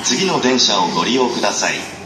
次の電車をご利用ください。